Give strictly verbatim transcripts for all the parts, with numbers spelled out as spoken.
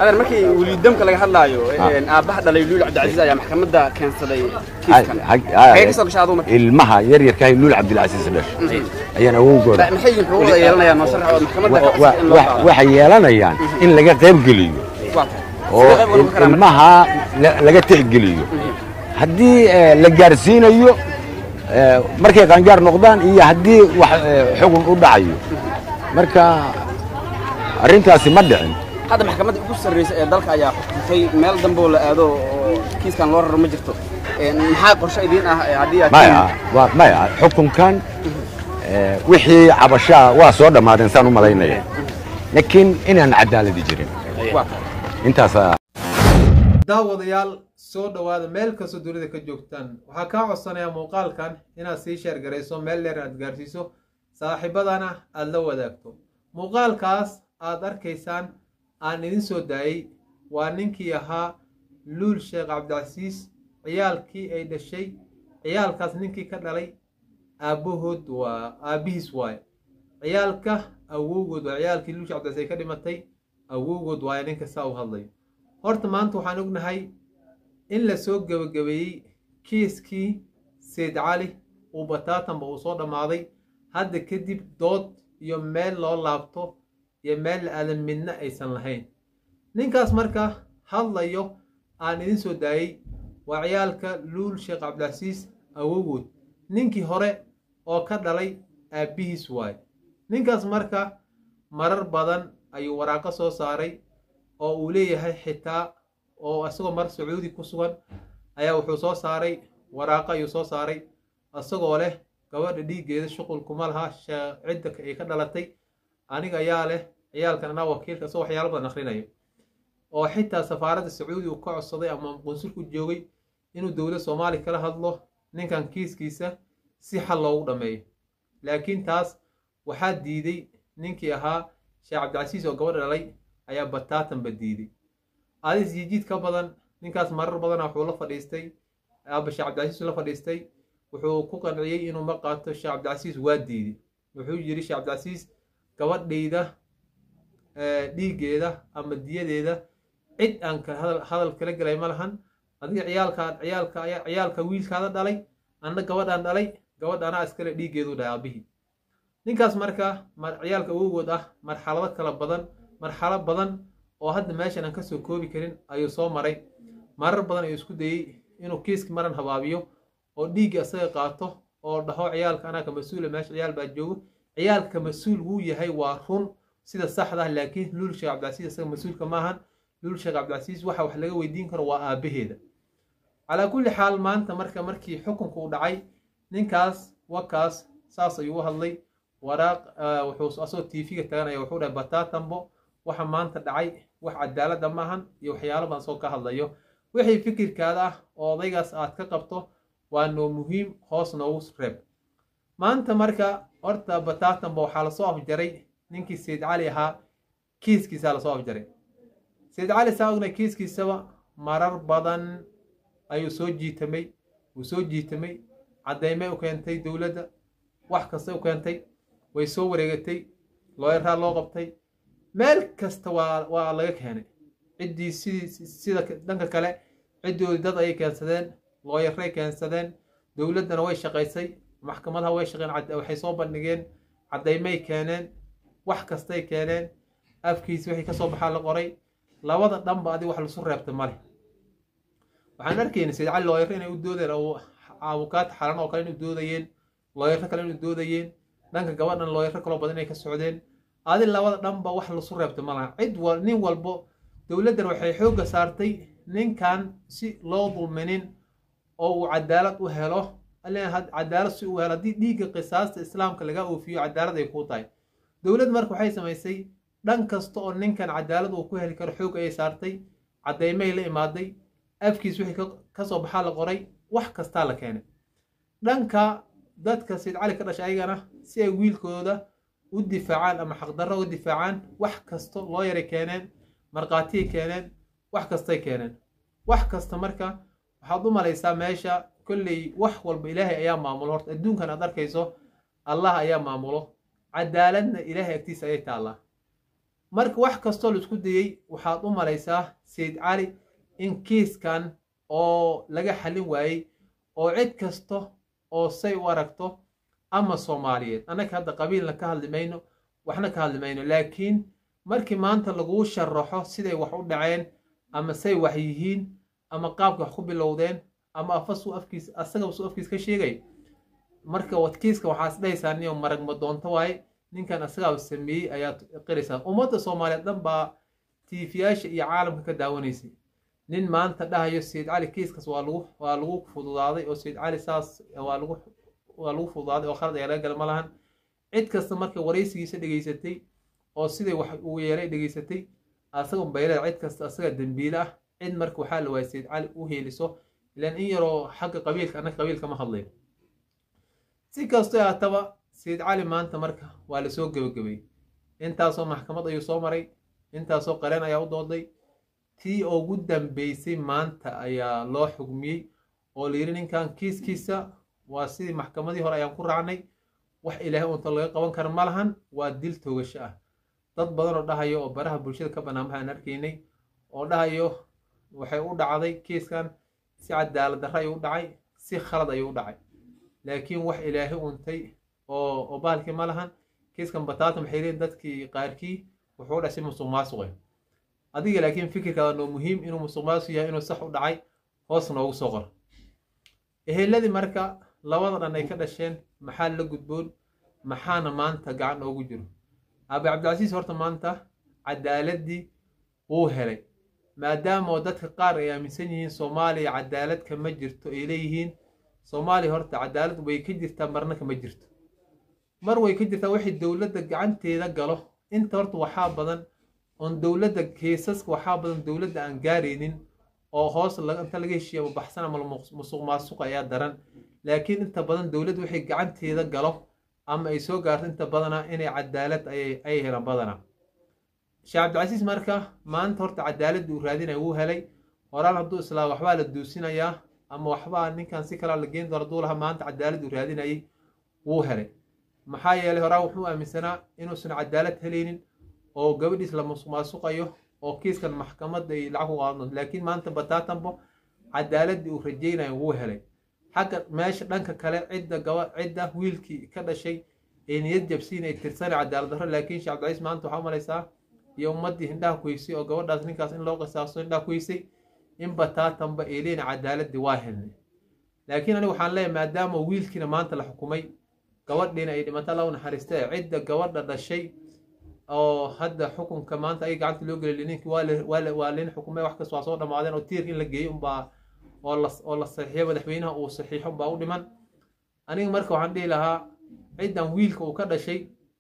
هذا المركي وليدهم كلا هلايو أباه دليل لول عبد العزيز يا محكمة ده كان صدي كيس كان هاي قصة مش عضو المها يرير كاي لول عبد العزيز ليش أيانا هو لا محيي هو يلنا يا نصر محكمة ده وحيلنا يعني إن لقى قيب قليو المها لقى تحت قليو هدي لجارسين أيوه markay qaangaar noqdaan iyo hadii wax xugun u dhacayo marka arintaasi ma dhicin hada maxkamadda ugu sareeyay ee dalka ayaa xukuntay meel dambe la aado kiiskan loo raro ma jirto ee maxaa qorshe idin ah hadii aad maya waa maya xukunkan wixii cabasha waa soo dhamaadeen saan u malaynaya laakiin inaan cadaalad jirin intaas daawadayaal soo dhawaada meel kasta dunida ka joogtaan waxa ka codsanayaa muuqaalkan inaad sii share gareyso meel dheer aad gaarsiiso saaxiibadana aad la wadaagto muuqaalkaas aad arkaysaan aan idin soo daayay waa ninkii ahaa luul sheekh cabdicasiis ciyaalkii ay dhashay ciyaalkaas ninkii ka dhalay aabahood waa aabihiis waay ciyaalka awowgood waa ciyaalkii luul sheekh cabdicasiis ka dhimatay awowgood waa ninka saa u hadlay horta maanta waxaan ognahay in la soo gabagabeeyay kiiskii Said Cali oo bataatanba uu soo dhamaaday hadda kadib dood iyo meel loo laabto iyo meel aadan midna aysan lahayn ninkaas marka hadlayo aan idin soo daayay waa ciyaalka luul sheekh cabdicasiis awowgood ninkii hore oo ka dhalay aabihiis waay ninkaas marka marar badan ayuu waraaqo soo saaray oo uu leeyahay xitaa oo asagoo mar Sacuudi ku sugan ayaa wuxuu soo saaray waraaqa ayuu soo saaray asagoo leh gabadha dhiigeeda shuqul kuma laha cidda ay ka dhalatay aniga ayaa leh ciyaalkan ana wakiilka soo waxyaalo badan akhrinayo oo xitaa safaaradda Sacuudi uu ka codsaday ama qunsulku joogay inuu dawladda Soomaaliya kala hadlo ninkan kiiskiisa si xal loogu dhameeyo laakiin taas waxaa diiday ninkii ahaa Sheekh Cabdicasiis oo gabadha dhalay ayaa bataatan badiiday adis jiid ka badan ninkaas marar badan wuxuu la fadhiistay aaba Sheekh Cabdicasiis la fadhiistay wuxuu ku qanciyay inuu ma qaato Sheekh Cabdicasiis waa diiday wuxuu yiri Sheekh Cabdicasiis gabadhayda ee dhiigeeda ama diyadeeda cid aan ka hadal kala galay ma lahan adiga ciyaalka ciyaalka ciyaalka wiilkaada dhalay anna gabadhan dhalay gabadhana iskale dhiigeedu dhaabihi ninkaas marka mar ciyaalka awowgood ah marxalado kala badan marxalad badan oo hadda meeshan aan ka soo koobi karin ayuu soo maray marar badan ayuu isku dayay inuu kiiska maran habaabiyo oo dhiig asaga qaato oo dhaho ciyaalka anaa ka mas'uul meesha ciyaal baa joogo ciyaalka mas'uul wuu yahay waa run sida saxda ah laakiin luul sheekh cabdicasiis asaga mas'uulka ma ahan luul sheekh cabdicasiis waxa wax laga weydiin karo waa aabaheeda ala kulli xaal maanta marka markii xukunku u dhacay ninkaas wakaas saas ayuu u hadlay waraaq wuxuu asoo T V-ga taganaya wuxuu dhahay bataatanbo waxa maanta dhacay wax cadaalad ma ahan iyo waxyaalo badan soo ka hadlayo wixii fikirkaada ah oo odaygaas aad ka qabto waa noo muhiim hoos noogu reeb maanta marka horta bataatanbo waxa la soo afjaray ninkii Said Cali ahaa kiiskiisa la soo afjaray Said Cali saawna kiiskiisaba marar badan ayuu soo jiitamay uu soo jiitamay cadeymay u keentay dawladda wax kasta u keentay way soo wareegatay looyar loo qabtay meel kasta waa waa laga keenay cidii sida dhanka kale cidoodii dad ay keensadeen looyaray keensadeen dawladana way shaqaysay maxkamadaha way shaqeen waxay soo bandhigeen cadeymay keeneen wax kasta ay keeneen afkiis wixii ka soo baxaa la qoray labada dhanba adi wax la soo reebtay male waxaan arkaynaa Said Cali looyar inay u doodeen oo aabukaad xalan oo kale inay doodayeen looyar kale inay doodayeen dhanka gabadhan looyar kale badan ay ka socdeen adi labada dhanba wax la soo reebtay malaha cid wal nin walbo dawladdan waxay xoog saartay ninkan si loo dulminin oo uu cadaalad u helo alaa had cadaalad si uu helo hadii dhiiga qisaasta islaamka laga oofiyo cadaalad ay ku tahay dawlad marka waxay samaysay dhan kasta oo ninkan cadaalad uu ku heli karo xoog ay saartay cadeymay la imaaday afkiis wixii ka soo baxaa la qoray wax kasta la keenay dhanka dadka Said Cali ka dhashay ayagana si ay wiilkooda u difaacaan ama xaq darro u difaacaan wax kasto loo yare keeneen marqaati keeneen wax kasta keeneen wax kasta marka waxaad u malaysaa meesha kulli wax walba Ilaahay ayaa maamulo horta adduunkan aad arkayso Allah ayaa maamulo cadaaladna Ilaahay agtiisa ay taala marka wax kastoo la isku dayay waxaad u malaysaa Sayid Cali in kiiskan oo laga xalin waayay oo cid kasto oo say u aragto ama Soomaaliyeed anaka hadda qabiilna ka hadli mayno waxna ka hadli mayno laakiin markii maanta lagu sharaxo siday wax u dhaceen ama say wax yihiin ama qaabka wax ku bilowdeen ama afasu afkiis asaga uu afkiis ka sheegay marka wadkiiska waxaas dhaysaa niyo marag ma doonto waay ninkan asaga uu sameeyay ayaa qiraysa ummadda Soomaaliyeed dhan baa T V-yaasha iyo caalamka ka daawanaysay nin maanta dhahayo Sayid Cali kiiskas waa lagu waa lagu fududaaday oo Sayid Cali saas waa lagu waa lagu fududaaday oo khalad ay laga gal malahan cid kasta markay wareysigiisa dhageysatay oo sidii wax uu yeelay dhageysatay asaga bayla cid kasta asaga dambiil ah cid marka waxa la waayay Sayid Cali uu heeliso ilaan in yaro xagga qabiilka anaka qabiilka ma hadlay si kasto ay taba Sayid Cali maanta marka waa la soo gabagabay intaasoo maxkamad ayuu soo maray intaasoo qareen ayaa u dooday tii ugu dambeysay maanta ayaa loo xugmiyay oo leeyahay ninkan kiiskiisa waa sidii maxkamadii hore ayaan ku raacnay wax ilaahay uu laga qaban karo malahan waa dil toogasho ah dad badan oo dhahayo oo baraha bulshada ka banaanbaxaan arkaynay oo dhahayo waxay u dhacday kiiskan si cadaalad darro ay u dhacay si khalad ay u dhacay laakiin wax ilaahay uuntay oo oo baalkii malahan kiiskan bataata maxay leeyihiin dadkii qaarkii wuxuu dhashay musuqmaasuq adiga laakiin fikirkaada noo muhiim inuu musuqmaasuq yahay inuu sax u dhacay hoos noogu soo qor eheladii marka labada dhan ay ka dhasheen maxaa la gudboon maxaana maanta gacan ugu jiro Abi Cabdilcasiis horta maanta cadaaladii uu helay maadaama dadka qaar ay aaminsan yihiin Soomaaliya cadaalad kama jirto ay leeyihiin Soomaaliya horta cadaalad way ka jirtaa marna kama jirto mar way ka jirtaa wixii dawladda gacanteeda galo inta horta waxaa badan on dawladda keesaska waxaa badan dawladda aan gaaraynin oo hoos laga inta laga heshiiyo baxsan ama musuqmaasuq ayaa daran laakiin inta badan dawladdu waxay gacanteeda galo ama ay soo gaarto inta badana inay cadaalad ay ay helaan badana Sheekh Cabdilcasiis marka maanta horta cadaalad uu raadinay uu helay horaan hadduu islaa waxba la duusinayaa ama waxba ninkan si kala la geyn doono duulaha maanta cadaalad uu raadinay uu helay maxaa yeelay horaan wuxuu aaminsanaa inuusan cadaalad helaynin oo gabadhiis la musuqmaasuqayo oo kiiskan maxkamadda ay lacag u qaadno laakiin maanta bataatanbo cadaalad uu rajaynayo uu helay حق ماشي دنك كلا عدة جوا عدة ويلكي كذا شيء إن يجب سين يترسل عدالة ظهر لكن شعب العيس ما أنتو حمل يسا يوم مدي هنده كويسي أو جوا دازني كاس إن لوق ساسون ده كويسي إن بتاتم بإلين عدالة دواهن لكن أنا وحنا لا ما دام ويلكي ما أنت الحكومي جوا دينا إذا مثلا ونحرسته عدة جوا ده الشيء أو هذا حكم كمان أي قعدت لوجل اللي نك ولا ولا ولا حكومة واحد كسواسون ما عادين وتير إن لجيهم با والله والله صحيح مدحوينها وصحيح باو dhiman aniga marka waxaan dhii lahaa ciidan wiilka uu ka dhashay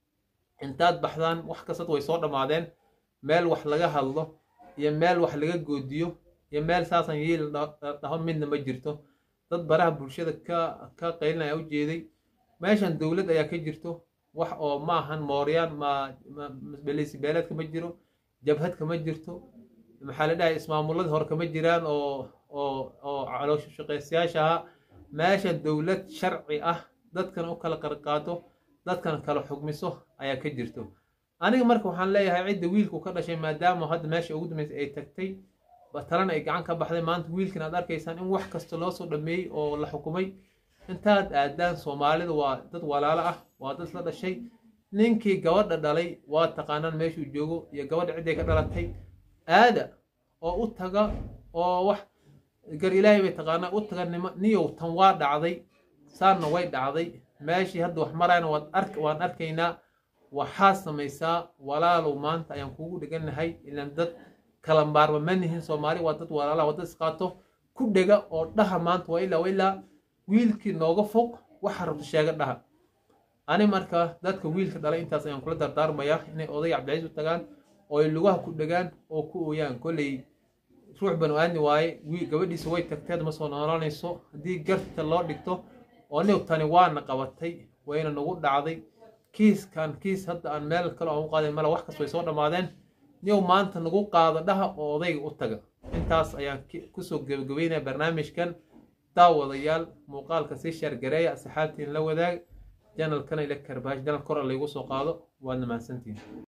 intaad baxdaan wax kasta way soo dhamaadeen meel wax laga hadlo iyo meel wax laga goodiyo iyo meel saasan yeel dhaho midna ma jirto dad baraha bulshada ka ka qeynaya u jeeday meeshan dawlad ayaa ka jirto wax oo ma ahan mooriyaan ma beelisi beelad kama jiro jabhad kama jirto maxaa la dhahay ismaamulada hor kama jiraan oo oo oo caloosh shaqeysyaasha meesha dawlad sharci ah dadkan u kala qarqaato dadkan kala xugmiso ayaa ka jirto aniga marka waxaan leeyahay cid wiilku ka dhashay maadaama hadda meesha ugu dambeysay ay tagtay bataran ay gacan ka baxday maanta wiilkan aad arkaysaan in wax kasta loo soo dhameeyay oo la xukumay intaad aadaan Soomaalida waa dad walaalo ah waa dad la dhashay ninkii gabadha dhalay waa taqaanaan meesha uu joogo iyo gabadha cid ay ka dhalatay aada oo u taga oo wax gar ilaahay bay taqaanaa u taga niyow tan waa dhacday saarna way dhacday meeshii hadda wax marayna waad ark waan arkaynaa waxaa samaysaa walaalow maanta ayaan kugu dhiganahay ilaan dad kala maarma manihin Soomaali waa dad walaalo waa dad isqaato ku dhiga oo dhaha maanta waa ilaa ilaa wiilkii nooga fog waxa rabto sheega dhaha ani marka dadka wiilka dhalay intaas ayaan kula dardaarmayaa inay oday Cabdilcasiis u tagaan oo ay lugaha ku dhagaan oo ku ooyaan kulay ruux banu aadni waaye gabadhiisa way tagteed ma soo noolaanayso haddii garta loo dhigto oo nin tani waana qabatay wayna nagu dhacday kiiskan kiis hadda aan meel kale oo u qaaday mala wax kasta way soo dhamaadeen niyow maanta nagu qaado dhaha oo odayga u taga intaas ayaan ku soo gabagabeynaa barnaamijkan daawadayaal muuqaalka si share gareeya asxaabtiin la wadaag channel kana ila karbaash channel kor la igu soo qaado waad mahadsantiin